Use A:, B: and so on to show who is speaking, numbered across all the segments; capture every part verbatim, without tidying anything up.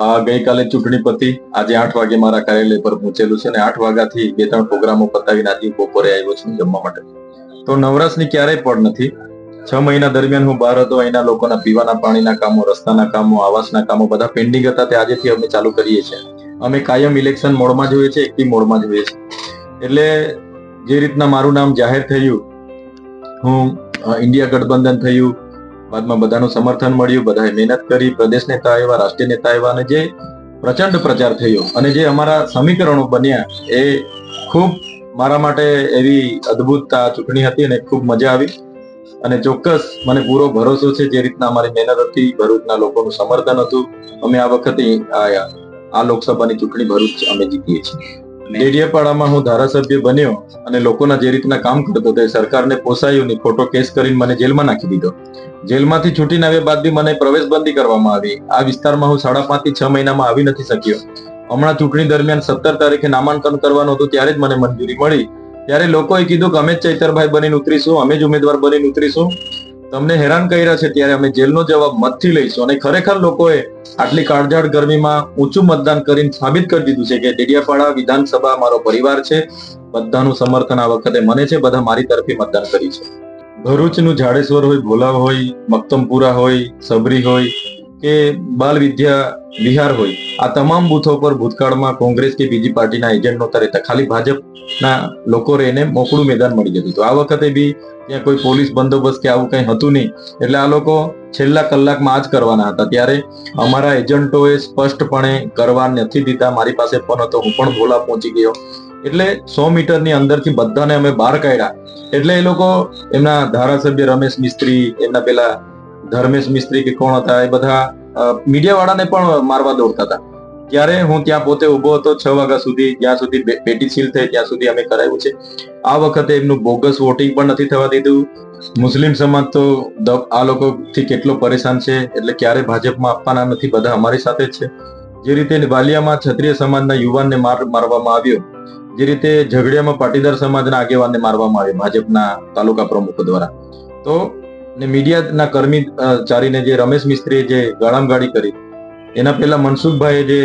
A: આ ગઈકાલે ચૂંટણી પતી આજે આઠ વાગે મારા કાર્યાલય પર પહોંચેલું છે અને આઠ વાગ્યાથી બે ત્રણ પ્રોગ્રામો પતાવીને આજે બપોરે આવ્યો છું જમવા માટે. તો નવરાશની ક્યારેય પડ નથી. છ મહિના દરમિયાન હું બહાર હતો. અહીંના લોકોના પીવાના પાણીના કામો, રસ્તાના કામો, આવાસના કામો બધા પેન્ડિંગ હતા તે આજેથી અમે ચાલુ કરીએ છીએ. અમે કાયમ ઇલેક્શન મોડમાં જોઈએ છીએ, એક્ટિવ મોડમાં જોઈએ છીએ. એટલે જે રીતના મારું નામ જાહેર થયું, હું ઇન્ડિયા ગઠબંધન થયું, બાદમાં બધાનું સમર્થન મળ્યું, બધાએ મહેનત કરી, પ્રદેશ નેતા આવ્યા, રાષ્ટ્રીય નેતા આવ્યા અને જે પ્રચંડ પ્રચાર થયો અને જે અમારા સમીકરણો બન્યા એ ખૂબ મારા માટે એવી અદ્ભુત આ ચૂંટણી હતી અને ખૂબ મજા આવી. અને ચોક્કસ મને પૂરો ભરોસો છે જે રીતના અમારી મહેનત હતી, ભરૂચના લોકોનું સમર્થન હતું, અમે આ વખતે આ લોકસભાની ચૂંટણી ભરૂચ અમે જીતીએ છીએ. ડેડિયાપાડામાં હું ધારાસભ્ય બન્યો અને લોકોના જે રીતના કામ કરતો તે સરકારને પોસાયું નહીં. ખોટો કેસ કરીને મને જેલમાં નાખી દીધો. જેલમાંથી છૂટીને આવ્યા બાદ બી મને પ્રવેશબંધી કરવામાં આવી. આ વિસ્તારમાં હું સાડા પાંચ થી છ મહિનામાં આવી નથી શક્યો. હમણાં ચૂંટણી દરમિયાન સત્તર તારીખે નામાંકન કરવાનું હતું ત્યારે જ મને મંજૂરી મળી. ત્યારે લોકોએ કીધું કે અમે જ ચૈતરભાઈ બનીને ઉતરીશું, અમે જ ઉમેદવાર બનીને ઉતરીશું, તમને હેરાન કર્યા છે ત્યારે અમે જેલનો જવાબ મતથી લઈશું. અને ખરેખર લોકોએ આટલી કાળઝાળ ગરમીમાં ઊંચું મતદાન કરીને સાબિત કરી દીધું છે કે ડેડિયાપાડા વિધાનસભા મારો પરિવાર છે. બધાનું સમર્થન આ વખતે મને છે, બધા મારી તરફી મતદાન કરી છે. ભરૂચનું જાડેશ્વર હોય, ભોલાવ હોય, મક્તમપુરા હોય, સબરી હોય કે બાલ વિદ્યા વિહાર હોય, આ તમામ બૂથો પર ભૂતકાળમાં કોંગ્રેસ કે બીજી પાર્ટીના એજન્ટ નહોતા રહેતા. ખાલી ભાજપના લોકો રહીને મોકળું મેદાન મળી જતું હતું. આ વખતે બી ત્યાં કોઈ પોલીસ બંદોબસ્ત કે આવું કંઈ હતું નહીં. એટલે આ લોકો છેલ્લા કલાકમાં આ જ કરવાના હતા. ત્યારે અમારા એજન્ટોએ સ્પષ્ટપણે કરવા નથી દીધા. મારી પાસે ફોન હતો, હું પણ ભોલા પહોંચી ગયો. એટલે સો મીટરની અંદરથી બધાને અમે બહાર કાઢ્યા. એટલે એ લોકો એમના ધારાસભ્ય રમેશ મિસ્ત્રી, એમના પેલા ધર્મેશ મિસ્ત્રી કે કોણ હતા, એ બધા મીડિયા વાળાને પણ મારવા દોડતા હતા. ત્યારે હું ત્યાં પોતે ઉભો હતો છ વાગ્યા સુધી, જ્યાં સુધી પેટી સીલ થઈ ત્યાં સુધી અમે કરાવ્યું છે. આ વખતે એમનું બોગસ વોટિંગ પણ નથી થવા દીધું. મુસ્લિમ સમાજ તો આ લોકોથી કેટલો પરેશાન છે, એટલે ક્યારે ભાજપમાં આપવાના નથી, બધા અમારી સાથે જ છે. જે રીતે વાલિયામાં ક્ષત્રિય સમાજના યુવાનને માર મારવામાં આવ્યો, જે રીતે ઝઘડિયામાં પાટીદાર સમાજના આગેવાનને મારવામાં આવ્યો ભાજપના તાલુકા પ્રમુખો દ્વારા, તો ને મીડિયાના કર્મચારીને જે રમેશ મિસ્ત્રીએ જે ગાળામગાળી કરી, એના પહેલા મનસુખભાઈએ જે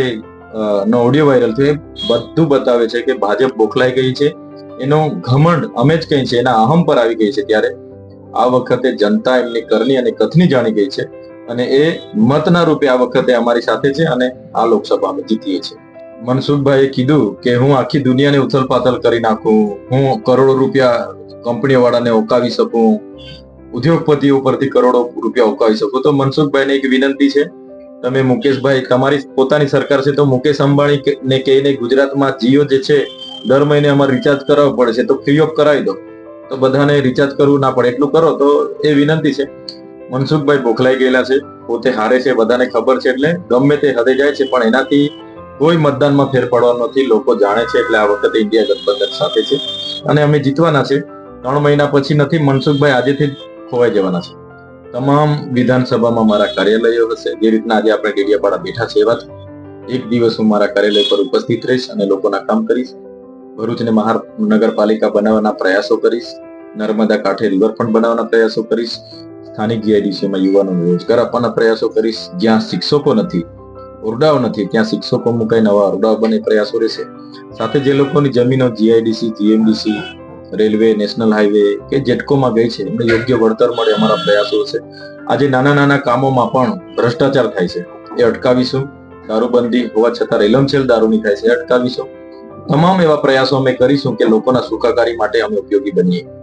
A: નો ઓડિયો વાયરલ થયો, એ બધું બતાવે છે કે ભાજપ બોખલાઈ ગઈ છે, એનો ઘમંડ અમે જ કઈ છે, એના અહમ પર આવી ગઈ છે. ત્યારે આ વખતે જનતા એમની કરની અને કથની જાણી ગઈ છે અને એ મતના રૂપે આ વખતે અમારી સાથે છે અને આ લોકસભા અમે જીતીએ છીએ. મનસુખભાઈએ કીધું કે હું આખી દુનિયાને ઉથલપાથલ કરી નાખું, હું કરોડો રૂપિયા કંપનીઓ વાળાને ઓકાવી શકું, ઉદ્યોગપતિઓ પરથી કરોડો રૂપિયા ઉકાવી શકું. તો મનસુખભાઈને એક વિનંતી છે, તમે મુકેશભાઈ, તમારી પોતાની સરકાર છે તો મુકેશ અંબાણી ને કહીને ગુજરાતમાં જીઓ જે છે દર મહિને અમારે રિચાર્જ કરાવવું પડે છે, તો ફ્રી ઓફ કરાવી દો, તો બધાને રિચાર્જ કરવું ના પડે, એટલું કરો. તો એ વિનંતી છે. મનસુખભાઈ બોખલાઈ ગયેલા છે, પોતે હારે છે, બધાને ખબર છે, એટલે ગમે તે હદે જાય છે, પણ એનાથી કોઈ મતદાનમાં ફેર પડવાનો નથી. લોકો જાણે છે, એટલે આ વખતે ઇન્ડિયા ગઠબંધન સાથે છે અને અમે જીતવાના છે. ત્રણ મહિના પછી નથી, મનસુખભાઈ આજેથી ખોવાઈ જવાના છે. તમામ વિધાનસભામાં મારા કાર્યાલયો હશે. જે રીતના આજે આપણે ડેડિયાપાડા બેઠા છે, એવા એક દિવસ હું મારા કાર્યાલય પર ઉપસ્થિત રહીશ અને લોકોના કામ કરીશ. ભરૂચને મહાનગરપાલિકા બનાવવાના પ્રયાસો કરીશ. નર્મદા કાંઠે રિવરફ્રન્ટ બનાવવાના પ્રયાસો કરીશ. સ્થાનિક જીઆઈડીસીમાં યુવાનોને રોજગાર આપવાના પ્રયાસો કરીશ. જ્યાં શિક્ષકો નથી, ઓરડાઓ નથી, ત્યાં શિક્ષકો મુકાઈ નવા ઓરડાઓ બને પ્રયાસો રહેશે. સાથે જે લોકોની જમીનો GIDC, GMDC, railway, national highway કે જેટકોમાં ગઈ છે, એમને યોગ્ય વળતર મળે અમારા પ્રયાસો છે. આજે નાના નાના કામોમાં પણ ભ્રષ્ટાચાર થાય છે, એ અટકાવીશું. દારૂબંધી હોવા છતાં રેલમછેલ દારૂની થાય છે, એ અટકાવીશું. તમામ એવા પ્રયાસો અમે કરીશું કે લોકોના સુખાકારી માટે અમે ઉપયોગી બનીએ.